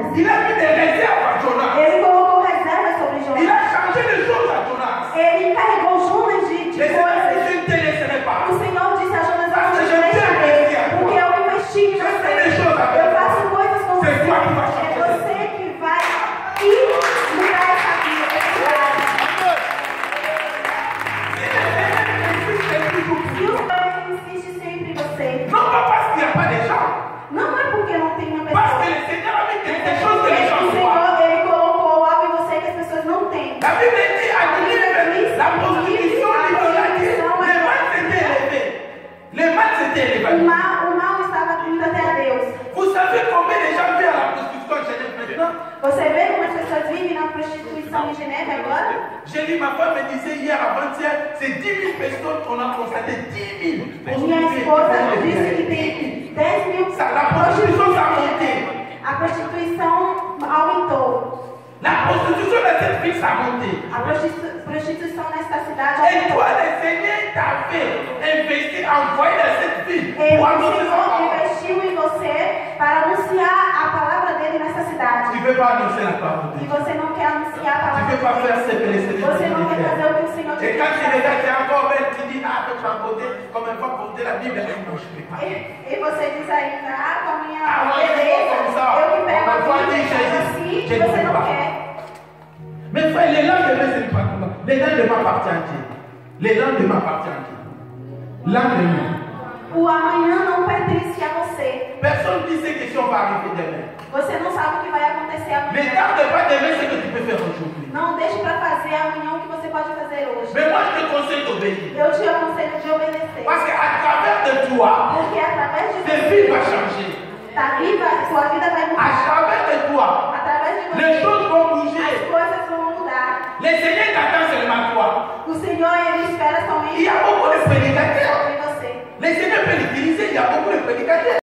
Il a mis des réserves à Jonas. Ele colocou reservas sobre Il Jonas. a changé les choses à Jonas. Ele carregou Jonas de Les Seigneur coisas. dit, je ne te laisserai pas. O Senhor disse a Jonas: Parce que eu je não te t'ai deixarei, investi porque eu investi em Je fais você. des choses avec Eu toi. faço coisas com C'est você. toi qui vas É changer. você que vai ir mudar essa vida, essa cidade. E o Senhor insiste sempre em você. Non pas parce qu'il n'y a pas de gens. Não é porque não tem uma Parce que pessoa. le Seigneur a mis des choses que les É gens que o ne voient pas. Senhor, Ele colocou algo em você que as pessoas não têm. La Bible dit à Ninive, la prostitution l'idolâtrie, les mal s'étaient élevés. Les mal s'étaient élevés. O mal estava indo até a Deus. Vous savez combien de gens vivent à la prostitution en Genève maintenant? Você vê como as pessoas vivem na prostituição em Geneve agora? J'ai dit, ma femme me disait hier avant-hier, c'est 10 000 personnes qu'on a constaté. 10 000. Minha esposa disse que tem 10 mil La prostitution s'est montée. A prostituição aumentou. La prostitution de cette ville s'est montée. A prostituição nesta cidade Et aumentou. toi, le Seigneur t'a fait investir, envoyer dans cette ville E pour o annoncer sa Senhor parole. investiu em você para anunciar a palavra dele nessa cidade. Tu ne veux pas annoncer la parole de E Dieu. você não quer anunciar a Tu ne palavra veux pas faire dele. ce que le Seigneur Você te não dit quer de fazer faire. o que o Senhor te Et quand tu pediu. regardes, tu es encore belle, tu dis, ah, tu vas porter, comme elle va porter la Bible, non, je ne peux pas. E você diz ainda, com a minha Ah, mas beleza, como ça? eu que pego a Mas pode Bíblia e dizer, faço assim, gente, e você não não vai. quer. Mais frère, les lendemains, c'est pas tout. Les lendemains appartiennent à Dieu. Les lendemains appartiennent à Dieu. Lendemain. O amanhã não pertence a você. Personne ne dit ce que si on va arriver demain. Você não sabe o que vai acontecer Mais amanhã. garde pas demain ce que tu peux faire aujourd'hui. Não deixe para fazer amanhã o que você pode fazer hoje. Mais moi, je te conseille d'obéir. Eu te aconselho de obedecer. Parce qu'à travers de toi, Porque através de tes vies vont você, changer. sua vida vai À mudar. travers de toi, Através de les você, choses vont bouger. as coisas vão mudar. Le Seigneur t'attend seulement toi. O Senhor, Ele espera somente Il y a beaucoup de prédicateurs. sobre você. Le Seigneur peut l'utiliser, il y a beaucoup de prédicateurs.